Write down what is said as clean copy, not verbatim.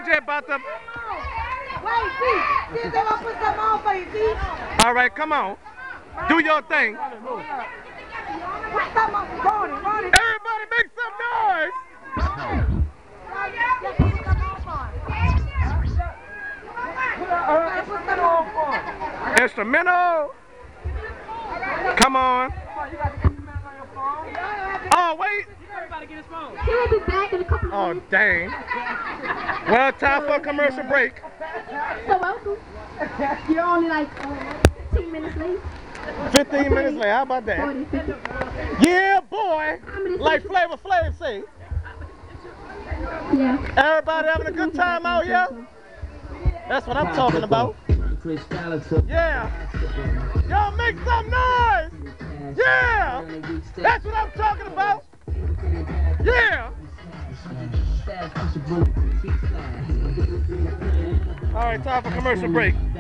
DJ about to. Wait, see, they gonna put something on for you, see? All right, come on. Do your thing. Put something on, Ronnie. Everybody make some noise. Instrumental. Come on. Oh, wait. He will be back in a couple of minutes. Oh, dang. Well, time for a commercial break. So welcome. You're only like 15 minutes late. 15 minutes later, how about that? 40, 50. Yeah, boy. Like Flavor Flav say. Yeah. Everybody having a good time out here? That's what I'm talking about. Yeah. Y'all make some noise. Yeah. That's what I'm talking about. Yeah. All right, time for commercial break.